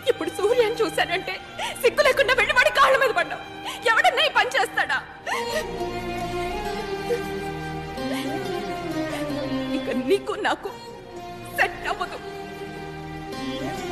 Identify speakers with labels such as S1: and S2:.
S1: ఇప్పుడు సూర్యని చూశానంటే సిగ్గు లేకుండా వెళ్ళివాడి కాళ్ళ మీద పడ్డావు. ఎవడన్నా ఈ పని చేస్తాడా? ఇక నీకు నాకు సెట్ అవ్వదు.